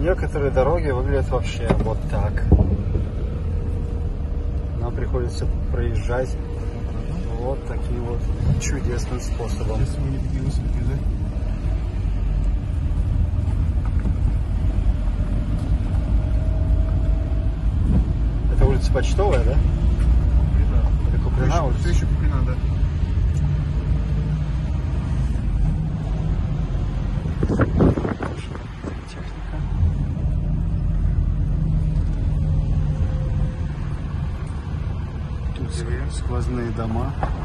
Некоторые дороги выглядят вообще вот так. Нам приходится проезжать вот таким вот чудесным способом. Сейчас мы не такие высокие, да? Это улица Почтовая, да? Куприна. Это Куприна улица? Все еще Куприна, да. Техника. Тут сквозные дома.